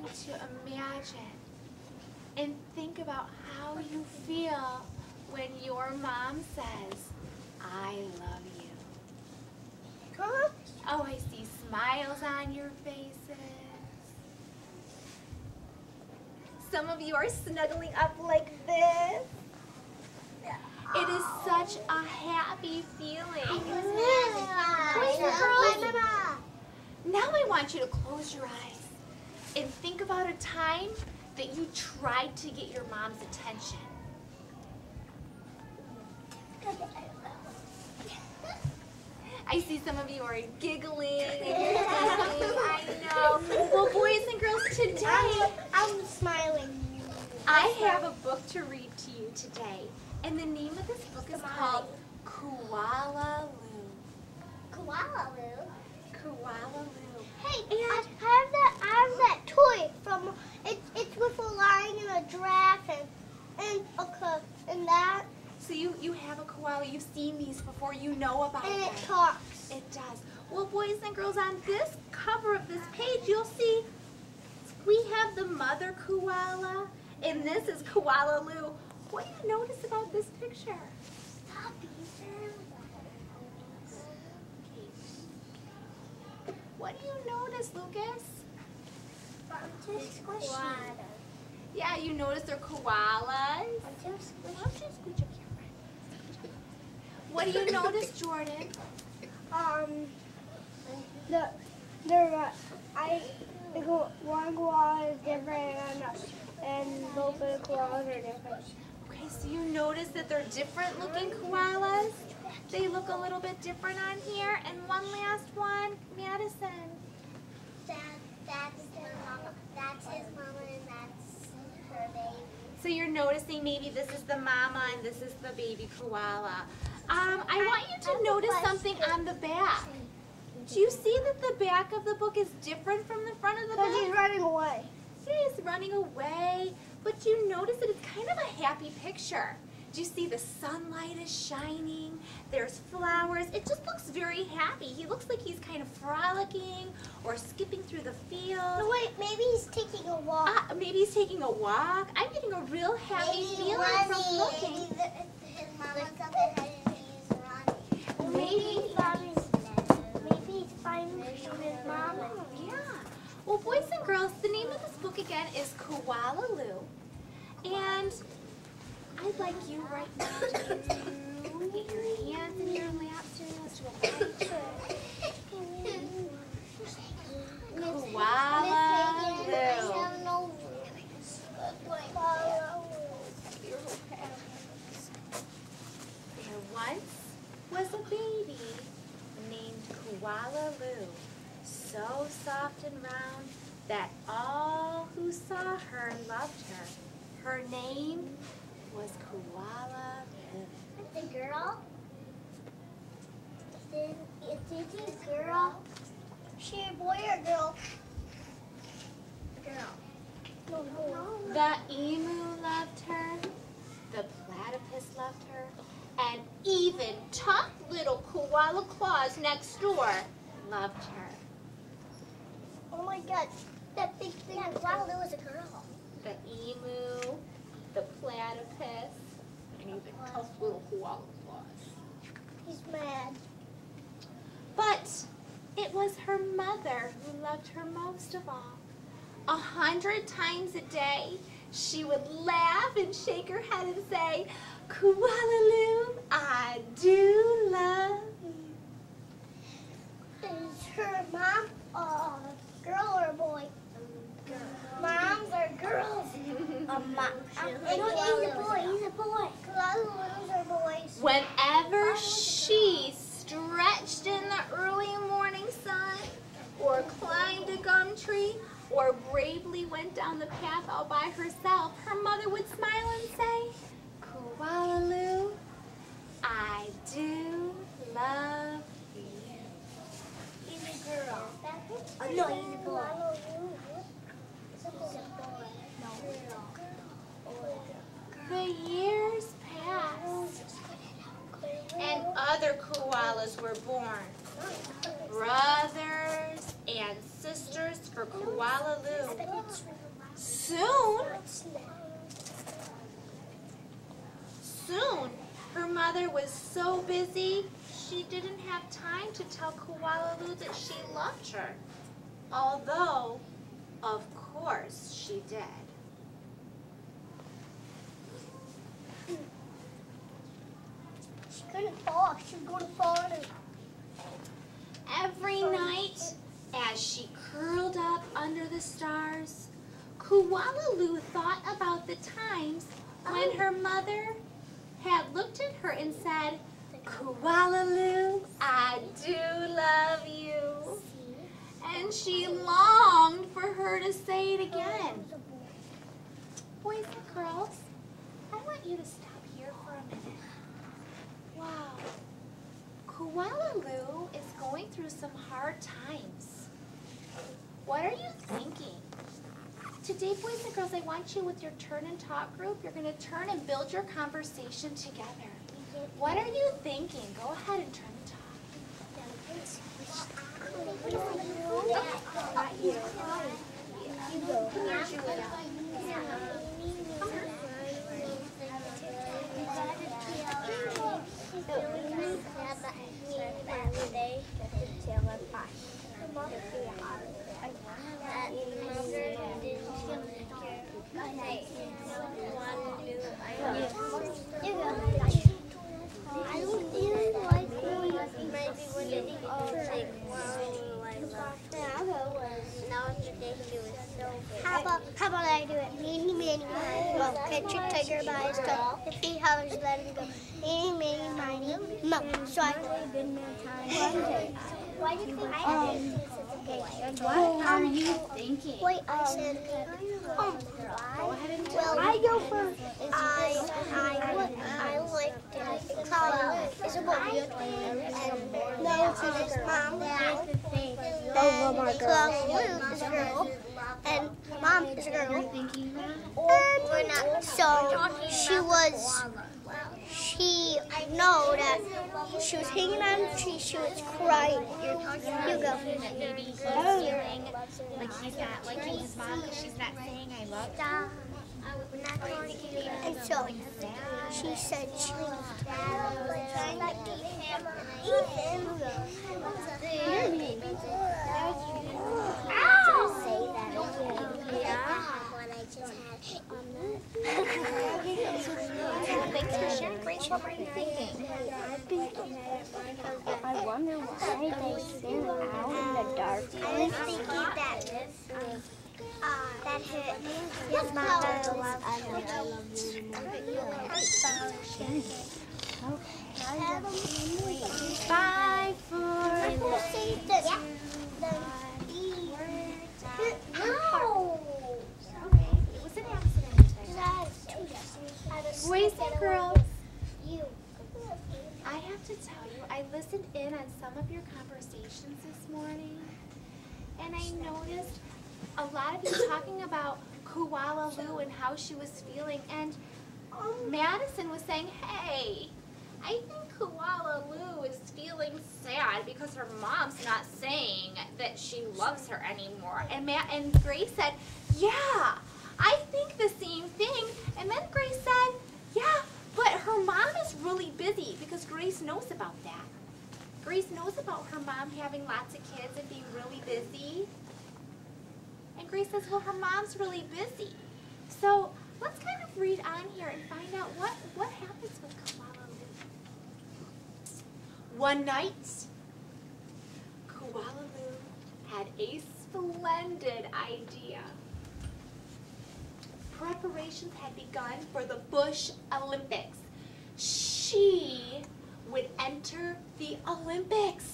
to imagine and think about how you feel when your mom says, I love you. Huh? Oh, I see smiles on your faces. Some of you are snuggling up like this. It is such a happy feeling. Now I want you to close your eyes and think about a time that you tried to get your mom's attention. I see some of you are giggling and you're giggling. I know. Well, boys and girls, today I'm smiling. I have a book to read to you today. And the name of this book is called Koala Lou. Koala Lou. Koala Lou. Hey, I have that toy from it's with a lion and a giraffe and that. So you have a koala. You've seen these before. You know about them. And it talks. It does. Well, boys and girls, on this cover of this page, you'll see we have the mother koala, and this is Koala Lou. What do you notice about this picture? Stop What do you notice, Lucas? I'm too squishy. Yeah, you notice they're koalas. I'm too squishy. Why don't you scooch up here, friend? What do you notice, Jordan? One koala is different and both of the koalas are different. Okay, so you notice that they're different looking koalas? They look a little bit different on here. And one last one, Madison. That's his mama. That's his mama and that's her baby. So you're noticing maybe this is the mama and this is the baby koala. I want you to notice something on the back. Do you see that the back of the book is different from the front of the book? Because he's running away. He's running away, but you notice that it's kind of a happy picture. Do you see the sunlight is shining? There's flowers. It just looks very happy. He looks like he's kind of frolicking or skipping through the field. No, wait, maybe he's taking a walk. Maybe he's taking a walk. I'm getting a real happy feeling from looking. His mama's up ahead and he's running. Maybe he's finding his mama. Yeah. Well, boys and girls, the name of this book again is Koala Lou. And I'd like you right now to get your hands in your laps and let's do a light trick. Koala Lou. There once was a baby named Koala Lou, so soft and round that all who saw her loved her. Her name was Koala Lou. It's a girl. It's a girl. She a boy or girl? Girl. No. The emu loved her, the platypus loved her, and even tough little Koala Claus next door loved her. Oh my God, that big thing. Yeah, wow, there was a girl. The emu, the platypus, and even tough little Koala Claus. He's mad. But it was her mother who loved her most of all. 100 times a day, she would laugh and shake her head and say, Koala Lou, I do love you. Is her mom a girl or a boy? Girl. Moms are girls. He's a boy. He's a boy. Koala Lou's are boys. Whenever she stretched in the early morning sun, or climbed a gum tree, or bravely went down the path all by herself, her mother would smile and say, Koala Lou, I do love you. He's a girl. No, he's a boy. He's a boy. The years passed, and other koalas were born. Brothers and sisters for Kualaloo. Soon, her mother was so busy, she didn't have time to tell Kualaloo that she loved her. Although, of course, she did. She couldn't fall. She was going to fall in it. Every night, as she curled up under the stars, Kualaloo thought about the times when her mother had looked at her and said, "Kualaloo, I do love you." And she longed for her to say it again. Boys and girls, I want you to stop here for a minute. Wow. Kualaloo is going through some hard times. What are you thinking? Today, boys and girls, I want you with your turn and talk group, you're going to turn and build your conversation together. What are you thinking? Go ahead and turn and talk. Not you. How about I do it? Meeny, miny, miny, mo. Catch a tiger by his toe. If he hollers, let him go. Meeny, miny, miny, mo. So I... Why did you think I did? What are you thinking? Wait, I said... Go ahead and tell Well, I go first. I like to call it's a boy. And no, to his mom. Then Luke is a girl. And mom is a girl. And so she know that she was hanging on a tree, she was crying. You go. Maybe he's feeling like he's not liking his mom because she's not saying I love you. And so she said she was trying to eat him. Thanks for sharing, Grace. What were you thinking? I wonder why they sing out in the dark. I was thinking that his mother loves you. 5, 4, It was an accident. Boys and girls, I have to tell you, I listened in on some of your conversations this morning, and I noticed a lot of you talking about Kualaloo and how she was feeling, and Madison was saying, hey, I think Kualaloo is feeling sad because her mom's not saying that she loves her anymore. And Grace said, yeah, I think the same thing. And then Grace said, yeah, but her mom is really busy, because Grace knows about that. Grace knows about her mom having lots of kids and being really busy. And Grace says, well, her mom's really busy. So let's kind of read on here and find out what happens with Kualaloo. One night, Kualaloo had a splendid idea. Preparations had begun for the Bush Olympics. She would enter the Olympics.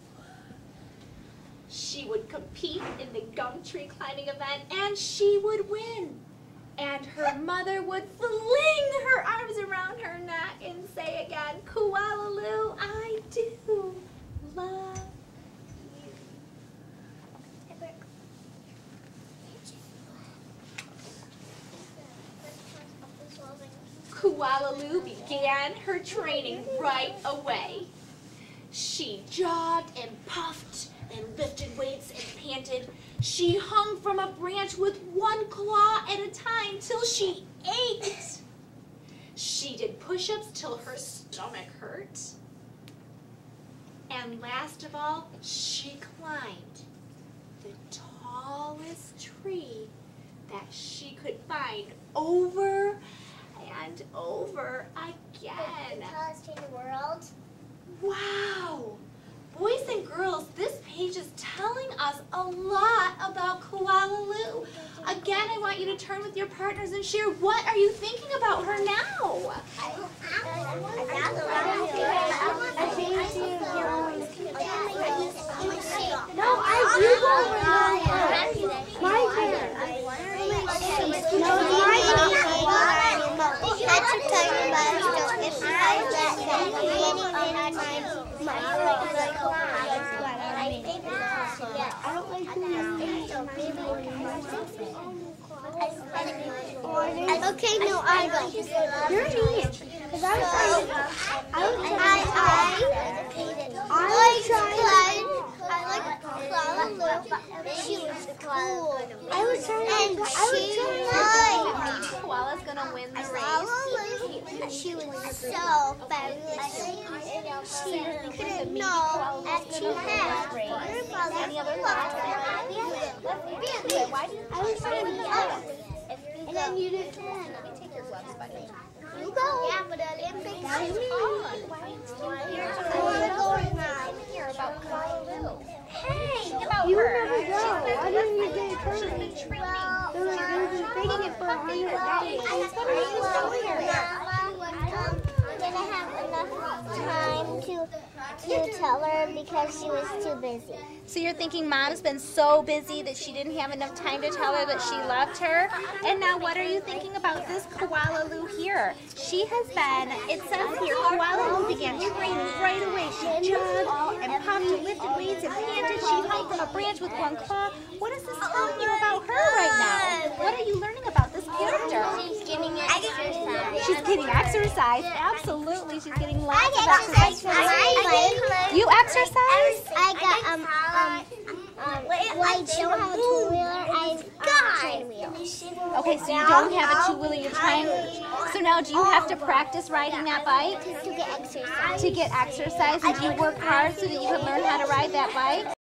She would compete in the gum tree climbing event, and she would win. And her mother would fling her arms around her neck and say again, Kualaloo, I do love you. Kualaloo began her training right away. She jogged and puffed and lifted weights and panted. She hung from a branch with one claw at a time till she ate. She did push-ups till her stomach hurt. And last of all, she climbed the tallest tree that she could find over and over again. The tallest tree in the world. Wow! Boys and girls, this page is telling us a lot about Kuala-Lu. Again, I want you to turn with your partners and share, what are you thinking about her now? No, I do my turn. No, that's a tiny milestone. If I let okay, no, I go. You're me. Because I like Kuala-Lu. She was cool. I was trying Koala's gonna win the race. She was so fabulous. She couldn't know as she had. Any other thoughts? I was trying to go. And then you did 10. Let me take your gloves, buddy. You go. Yeah, but the Olympics is on. I want to go now. Hear about Kuala-Lu. Hey, about You her. never go. Why didn't you get a She's turn? been training. They've been taking it for 100 days. I'm gonna have enough time to tell her because she was too busy. So you're thinking Mom's been so busy that she didn't have enough time to tell her that she loved her? And now what are you thinking about this Kuala-Lu here? She has been, it says here, Kuala-Lu began training right away. She jumped and pumped and lifted weights and panted. She hung from a branch with one claw. What is this telling you about her right now? What are you learning about this character? She's getting exercise. She's getting exercise. Absolutely, she's getting lots of exercise. You exercise? I got I don't have a two-wheeler. I train wheel. Okay, so you don't have a two-wheeler. You're trying. So now, do you have to practice riding that bike To get exercise. to get exercise? And do you work hard so that you can learn how to ride that bike?